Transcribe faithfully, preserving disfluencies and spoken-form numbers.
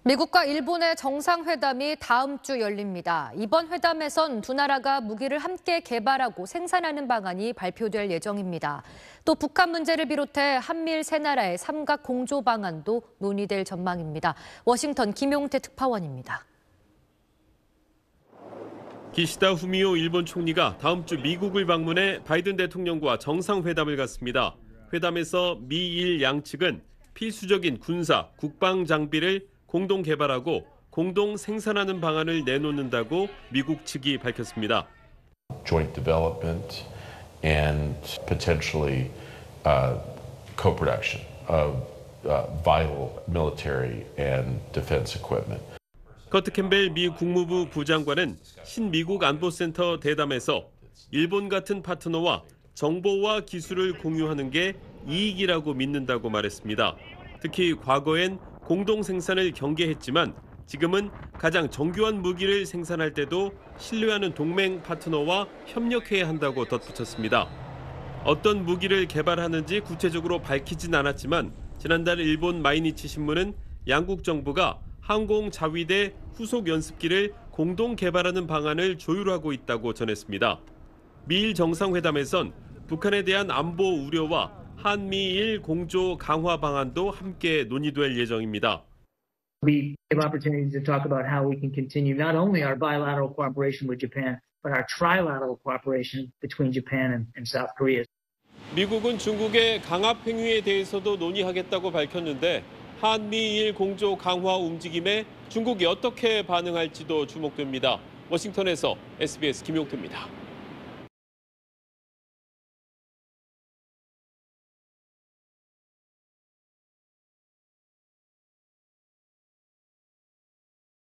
미국과 일본의 정상회담이 다음 주 열립니다. 이번 회담에선 두 나라가 무기를 함께 개발하고 생산하는 방안이 발표될 예정입니다. 또 북한 문제를 비롯해 한미일 세 나라의 삼각 공조 방안도 논의될 전망입니다. 워싱턴 김용태 특파원입니다. 기시다 후미오 일본 총리가 다음 주 미국을 방문해 바이든 대통령과 정상회담을 갖습니다. 회담에서 미일 양측은 필수적인 군사, 국방 장비를 공동 개발하고 공동 생산하는 방안을 내놓는다고 미국 측이 밝혔습니다. Joint development and potentially uh, co-production of uh, vital military and defense equipment. 커트 캠벨 미 국무부 부장관은 신미국 안보센터 대담에서 일본 같은 파트너와 정보와 기술을 공유하는 게 이익이라고 믿는다고 말했습니다. 특히 과거엔 공동 생산을 경계했지만 지금은 가장 정교한 무기를 생산할 때도 신뢰하는 동맹 파트너와 협력해야 한다고 덧붙였습니다. 어떤 무기를 개발하는지 구체적으로 밝히진 않았지만 지난달 일본 마이니치 신문은 양국 정부가 항공 자위대 후속 연습기를 공동 개발하는 방안을 조율하고 있다고 전했습니다. 미일 정상회담에선 북한에 대한 안보 우려와 한미일 공조 강화 방안도 함께 논의될 예정입니다. We have opportunities to talk about how we can continue not only our bilateral cooperation with Japan, but our trilateral cooperation between Japan and, and South Korea. 미국은 중국의 강압 행위에 대해서도 논의하겠다고 밝혔는데 한미일 공조 강화 움직임에 중국이 어떻게 반응할지도 주목됩니다. 워싱턴에서 에스비에스 김용태입니다.